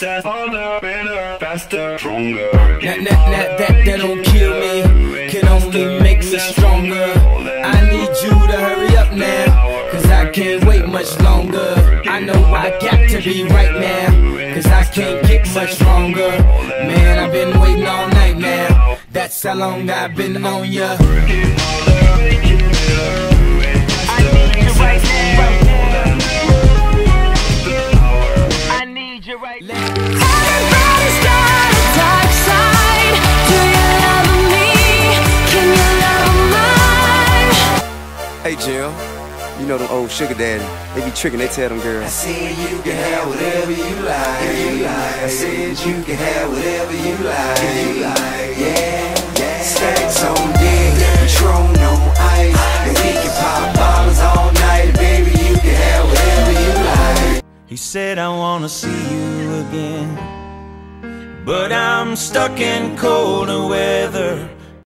success, harder, better, faster, stronger. That don't kill me, can only make me stronger. I need you to hurry up now, cause I can't wait much longer. I know I got to be right now, cause I can't get much stronger. Man, I've been waiting all night now, that's how long I've been on ya. Everybody's got a dark side. Do you love me? Can you love mine? Hey Jill, you know them old sugar daddy, they be tricking, they tell them girls, I said you can have whatever you like, I said you can have whatever you like, yeah, stacks on deck, Patron on ice, and we can pop bottles all night, baby, you can have whatever you like. He said I wanna see you again, but I'm stuck in colder weather.